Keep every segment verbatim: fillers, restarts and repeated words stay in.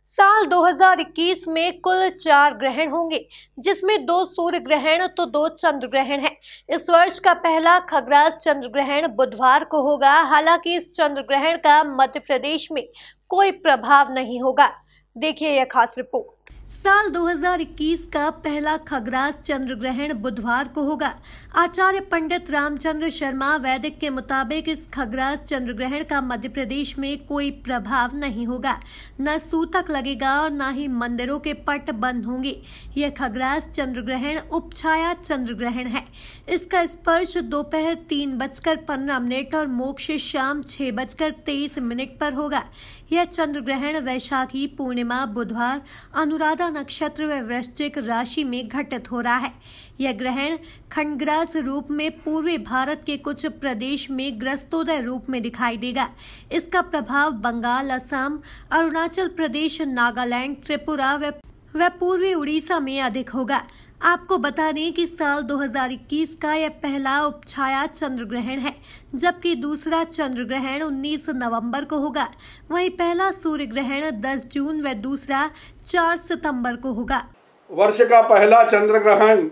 साल दो हज़ार इक्कीस में कुल चार ग्रहण होंगे, जिसमें दो सूर्य ग्रहण तो दो चंद्र ग्रहण हैं। इस वर्ष का पहला खग्रास चंद्र ग्रहण बुधवार को होगा। हालांकि इस चंद्र ग्रहण का मध्य प्रदेश में कोई प्रभाव नहीं होगा। देखिए यह खास रिपोर्ट। साल दो हज़ार इक्कीस का पहला खग्रास चंद्र ग्रहण बुधवार को होगा। आचार्य पंडित रामचंद्र शर्मा वैदिक के मुताबिक इस खग्रास चंद्र ग्रहण का मध्य प्रदेश में कोई प्रभाव नहीं होगा। न सूतक लगेगा और न ही मंदिरों के पट बंद होंगे। यह खग्रास चंद्र ग्रहण उपछाया चंद्र ग्रहण है। इसका स्पर्श दोपहर तीन बजकर पंद्रह मिनट और मोक्ष शाम छह बजकर तेईस मिनट पर होगा। यह चंद्र ग्रहण वैशाखी पूर्णिमा बुधवार अनुराधा नक्षत्र व वृश्चिक राशि में घटित हो रहा है। यह ग्रहण खंडग्रास रूप में पूर्वी भारत के कुछ प्रदेश में ग्रस्तोदय रूप में दिखाई देगा। इसका प्रभाव बंगाल, असम, अरुणाचल प्रदेश, नागालैंड, त्रिपुरा व व पूर्वी उड़ीसा में अधिक होगा। आपको बता दें कि साल दो हज़ार इक्कीस का यह पहला उपछाया चंद्र ग्रहण है, जबकि दूसरा चंद्र ग्रहण उन्नीस नवंबर को होगा। वहीं पहला सूर्य ग्रहण दस जून व दूसरा चार सितंबर को होगा। वर्ष का पहला चंद्र ग्रहण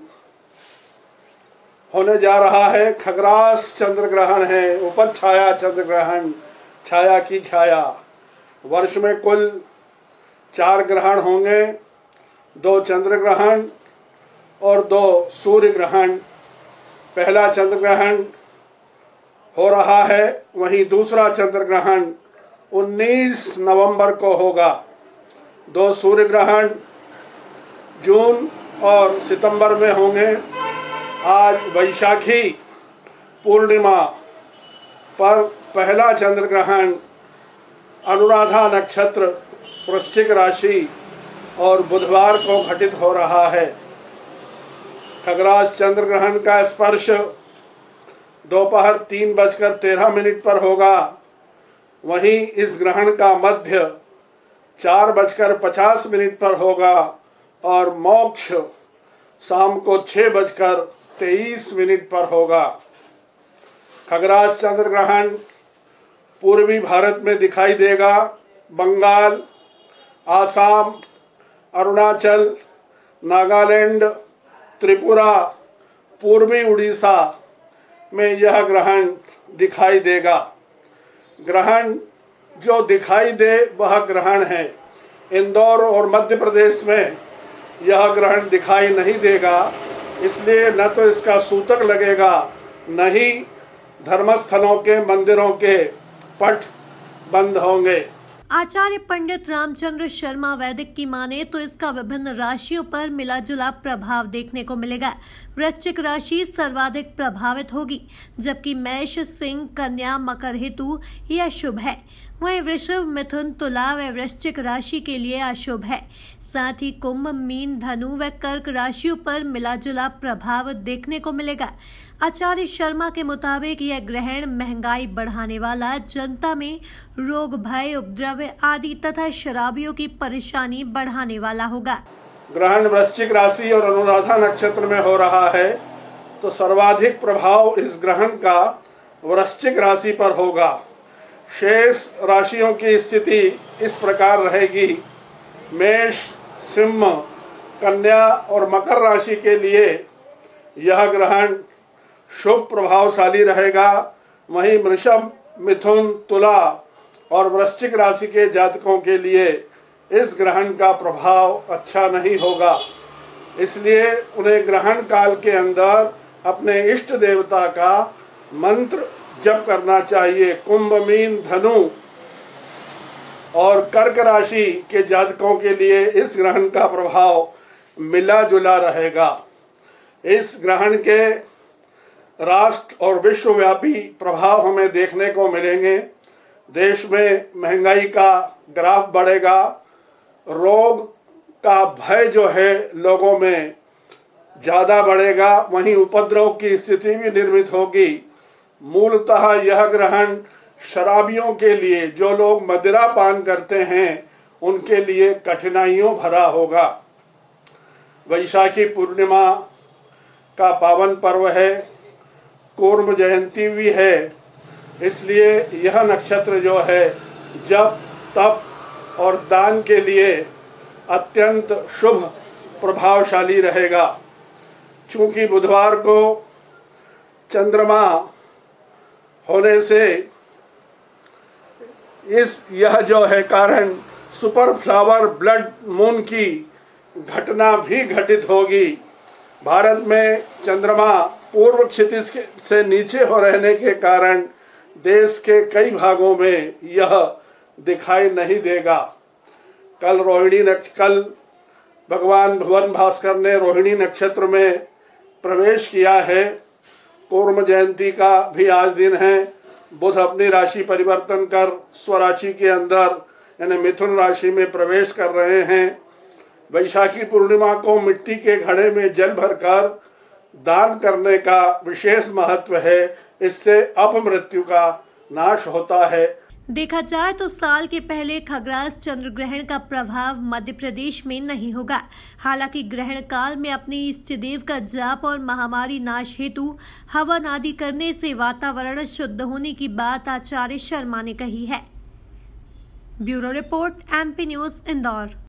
होने जा रहा है। खग्रास चंद्र ग्रहण है, उपछाया चंद्र ग्रहण, छाया की छाया। वर्ष में कुल चार ग्रहण होंगे, दो चंद्र ग्रहण और दो सूर्य ग्रहण। पहला चंद्र ग्रहण हो रहा है, वहीं दूसरा चंद्र ग्रहण उन्नीस नवंबर को होगा। दो सूर्य ग्रहण जून और सितंबर में होंगे। आज वैशाखी पूर्णिमा पर पहला चंद्र ग्रहण अनुराधा नक्षत्र वृश्चिक राशि और बुधवार को घटित हो रहा है। खग्रास चंद्र ग्रहण का स्पर्श दोपहर तीन बजकर तेरह मिनट पर होगा। वहीं इस ग्रहण का मध्य चार बजकर पचास मिनट पर होगा और मोक्ष शाम को छः बजकर तेईस मिनट पर होगा। खग्रास चंद्र ग्रहण पूर्वी भारत में दिखाई देगा। बंगाल, आसाम, अरुणाचल, नागालैंड, त्रिपुरा, पूर्वी उड़ीसा में यह ग्रहण दिखाई देगा। ग्रहण जो दिखाई दे वह ग्रहण है। इंदौर और मध्य प्रदेश में यह ग्रहण दिखाई नहीं देगा, इसलिए न तो इसका सूतक लगेगा, न ही धर्मस्थलों के मंदिरों के पट बंद होंगे। आचार्य पंडित रामचंद्र शर्मा वैदिक की माने तो इसका विभिन्न राशियों पर मिला जुला प्रभाव देखने को मिलेगा। वृश्चिक राशि सर्वाधिक प्रभावित होगी, जबकि मेष, सिंह, कन्या, मकर हेतु यह शुभ है। वहीं वृषभ, मिथुन, तुला व वृश्चिक राशि के लिए अशुभ है। साथ ही कुंभ, मीन, धनु व कर्क राशियों पर मिला जुला प्रभाव देखने को मिलेगा। आचार्य शर्मा के मुताबिक यह ग्रहण महंगाई बढ़ाने वाला, जनता में रोग, भय, उपद्रव आदि तथा शराबियों की परेशानी बढ़ाने वाला होगा। ग्रहण वृश्चिक राशि और अनुराधा नक्षत्र में हो रहा है, तो सर्वाधिक प्रभाव इस ग्रहण का वृश्चिक राशि पर होगा। शेष राशियों की स्थिति इस प्रकार रहेगी। मेष, सिंह, कन्या और मकर राशि के लिए यह ग्रहण शुभ प्रभावशाली रहेगा। वहीं वृषभ, मिथुन, तुला और वृश्चिक राशि के जातकों के लिए इस ग्रहण का प्रभाव अच्छा नहीं होगा, इसलिए उन्हें ग्रहण काल के अंदर अपने इष्ट देवता का मंत्र जप करना चाहिए। कुंभ, मीन, धनु और कर्क राशि के जातकों के लिए इस ग्रहण का प्रभाव मिला जुला रहेगा। इस ग्रहण के राष्ट्र और विश्वव्यापी प्रभाव हमें देखने को मिलेंगे। देश में महंगाई का ग्राफ बढ़ेगा, रोग का भय जो है लोगों में ज़्यादा बढ़ेगा, वहीं उपद्रव की स्थिति भी निर्मित होगी। मूलतः यह ग्रहण शराबियों के लिए, जो लोग मदिरा पान करते हैं, उनके लिए कठिनाइयों भरा होगा। वैशाखी पूर्णिमा का पावन पर्व है, कूर्म जयंती भी है, इसलिए यह नक्षत्र जो है जप, तप और दान के लिए अत्यंत शुभ प्रभावशाली रहेगा। चूँकि बुधवार को चंद्रमा होने से इस यह जो है कारण सुपर फ्लावर ब्लड मून की घटना भी घटित होगी। भारत में चंद्रमा पूर्व क्षितिज से नीचे हो रहने के कारण देश के कई भागों में यह दिखाई नहीं देगा। कल रोहिणी नक्ष कल भगवान भुवन भास्कर ने रोहिणी नक्षत्र में प्रवेश किया है। कूर्म जयंती का भी आज दिन है। बुध अपनी राशि परिवर्तन कर स्वराशि के अंदर यानी मिथुन राशि में प्रवेश कर रहे हैं। वैशाखी पूर्णिमा को मिट्टी के घड़े में जल भरकर दान करने का विशेष महत्व है। इससे अपमृत्यु का नाश होता है। देखा जाए तो साल के पहले खग्रास चंद्र ग्रहण का प्रभाव मध्य प्रदेश में नहीं होगा। हालांकि ग्रहण काल में अपने इष्ट देव का जाप और महामारी नाश हेतु हवन आदि करने से वातावरण शुद्ध होने की बात आचार्य शर्मा ने कही है। Bureau report, MP news, Indore.